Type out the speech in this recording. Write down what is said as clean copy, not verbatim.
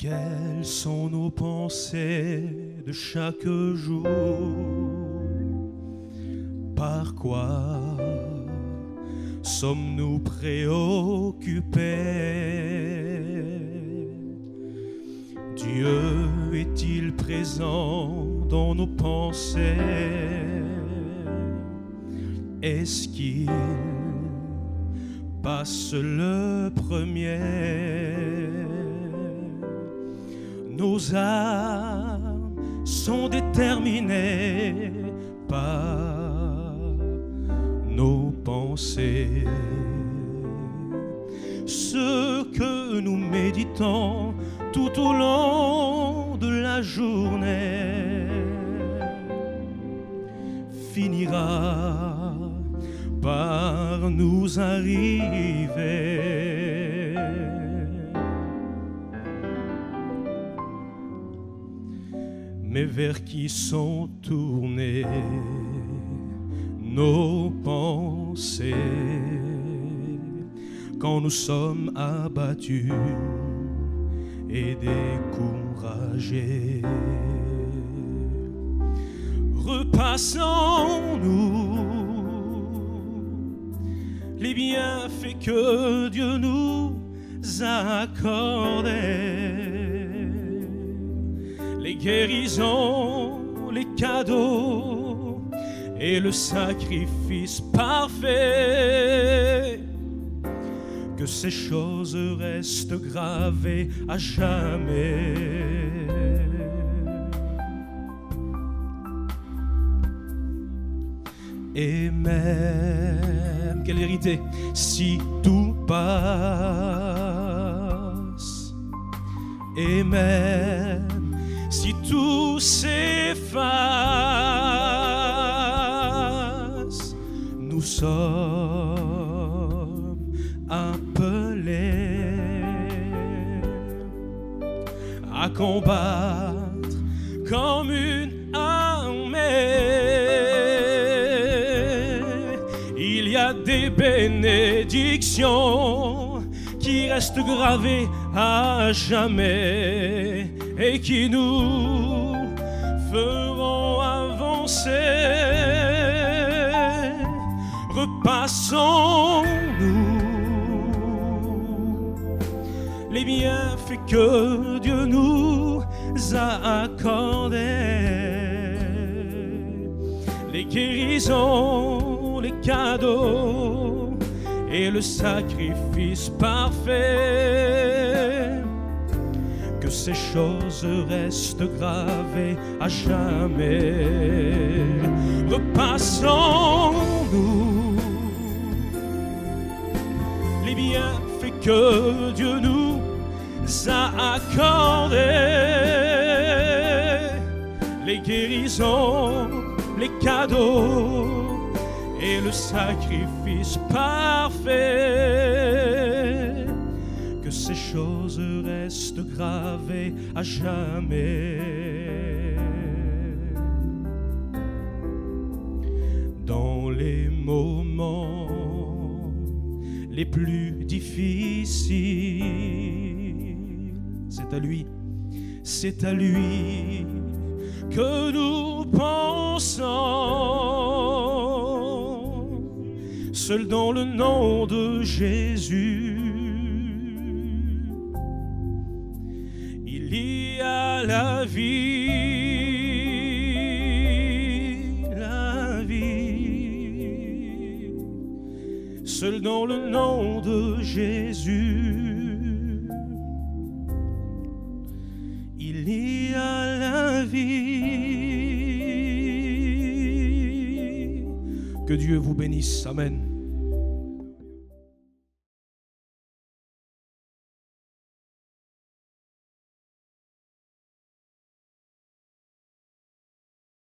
Quelles sont nos pensées de chaque jour? Par quoi sommes-nous préoccupés? Dieu est-il présent dans nos pensées? Est-ce qu'il passe le premier? Nos âmes sont déterminées par nos pensées. Ce que nous méditons tout au long de la journée finira par nous arriver. Mais vers qui sont tournées nos pensées quand nous sommes abattus et découragés? Repassons-nous les bienfaits que Dieu nous a accordés, les guérisons, les cadeaux et le sacrifice parfait. Que ces choses restent gravées à jamais. Et même, quelle vérité, si tout passe, et même si tout s'efface, nous sommes appelés à combattre comme une armée. Il y a des bénédictions qui restent gravées à jamais et qui nous feront avancer. Repassons-nous les bienfaits que Dieu nous a accordés, les guérisons, les cadeaux et le sacrifice parfait. Que ces choses restent gravées à jamais. Repassons-nous les bienfaits que Dieu nous a accordés, les guérisons, les cadeaux et le sacrifice parfait. Que ces choses restent gravées à jamais. Dans les moments les plus difficiles, c'est à lui que nous pensons, seul dans le nom de Jésus. Il y a la vie, seul dans le nom de Jésus. Il y a la vie. Que Dieu vous bénisse. Amen.